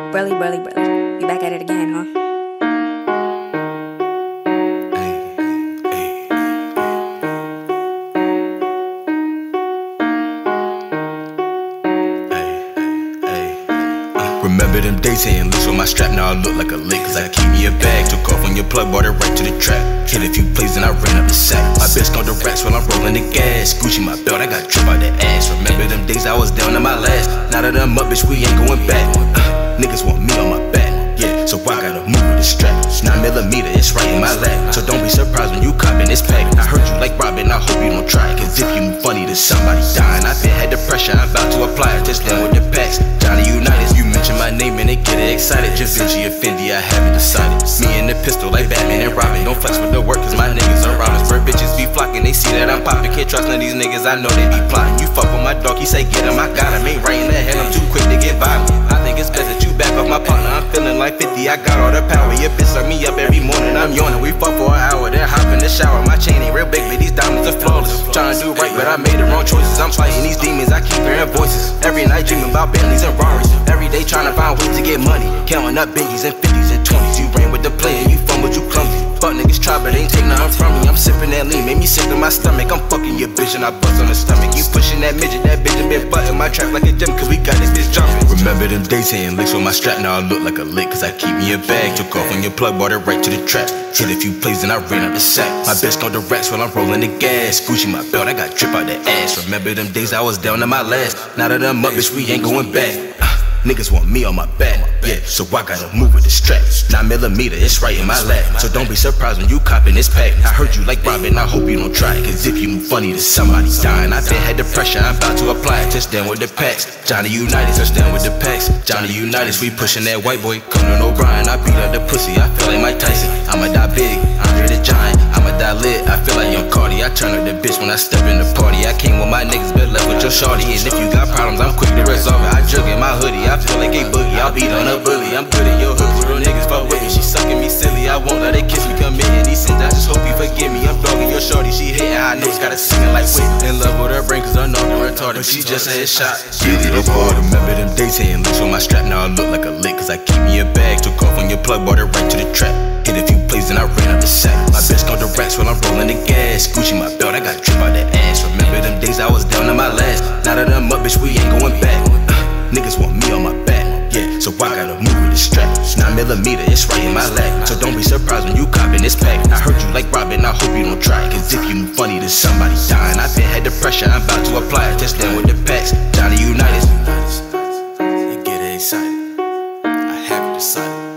Burly, burly, burly. We back at it again, huh? Remember them days saying loose with my strap, now I look like a lick. Cause I keep me a bag, took off on your plug, brought it right to the trap. Hit a few plays and I ran up the sack. My bitch on the racks while I'm rolling the gas. Gucci my belt, I got drip out the ass. Remember them days I was down to my last. Now that I'm up, bitch, we ain't going back. Niggas want me on my back, yeah, so I gotta move with the strap. 9mm, it's right in my lap. So don't be surprised when you copping this pack. I heard you like Robin, I hope you don't try it. Cause if you move funny to somebody dying, I been had the pressure, I'm about to apply it. Just down with the packs, Johnny Unitas. You mention my name and they get it excited. Javinci or Fendi, I haven't decided. Me and the pistol like Batman and Robin. Don't flex with the work cause my niggas are robbers. Bird bitches be flocking, they see that I'm popping. Can't trust none of these niggas, I know they be plotting. You fuck with my dog, he say get him, I got him. Ain't right in the head, I'm too quick to get violent. I think it's best that you back off my partner. I'm feeling like 50, I got all the power. Your bitch suck me up every morning, I'm yawning. We fuck for an hour, then hop in the shower. My chain ain't real big, but these diamonds are flawless. Tryna do right, but I made the wrong choices. I'm fighting these demons, I keep hearing voices. Every night dreaming about Bentleys and Rarries. Every day tryna find ways to get money. Counting up biggies and 50s and 20s. You ran with the play and you fumbled, you clumsy. Fuck niggas try, but ain't take nothing from me. I'm sipping that lean, made me sick to my stomach. I'm fucking your bitch and I bust on the stomach. You pushing that midget, that bitch a bit button my trap like a gym, cause we got this bitch jumping. Remember them days saying licks on my strap, now I look like a lick. Cause I keep me a bag, took off on your plug, brought it right to the trap. Hit a few plays and I ran up the sack. My bitch on the racks while I'm rolling the gas. Gucci my belt, I got drip out the ass. Remember them days I was down to my last. Now that I'm up, bitch, we ain't going back. Niggas want me on my back, yeah, so I gotta move with the strap. 9mm, it's right in my lap. So don't be surprised when you copping this pack. I heard you like Robin, I hope you don't try it. Cause if you move funny to somebody dying, I been had the pressure, I'm about to apply it. Touchdown with the packs, Johnny Unitas. Touchdown with the packs, Johnny Unitas. We pushing that white boy, Conan O'Brien. I beat up the pussy, I feel like Mike Tyson. I'ma die big, Andre the Giant. I'ma die lit, I feel like Young Cardi. I turn up the bitch when I step in the party. I came with my niggas, but left with your shorty. And if you got problems, I'm quick to resolve it. I jug in my hoodie, I feel like a boogie. I'll beat on a bully, I'm good in your hood. Real niggas fuck with me, she sucking me silly. I won't let her kiss me, committing these sins. I just hope you forgive me. I'm dogging your shorty, she hating high notes, gotta sing it like Whit. In love with her brain, cause I know they're retarded. But she just a headshot, get it apart. Remember them days saying loose on my strap, now I look like a lick. Cause I keep me a bag, took off on your plug, brought it right to the trap. Hit a few plays and I ran up the sack. My bitch on the racks while I'm rolling the gas. Gucci my belt, I got drip out the ass. Remember them days I was down to my last. Now that I'm up, bitch, we ain't going back. Niggas want me on my back, yeah, so I gotta move with the strap. 9mm, it's right in my lap. So don't be surprised when you copping this pack. I heard you like Robin, I hope you don't try it. Cause if you move funny to somebody dying, I been had the pressure, I'm about to apply it. Touchdown with the packs, Johnny Unitas. You get excited, I haven't decided.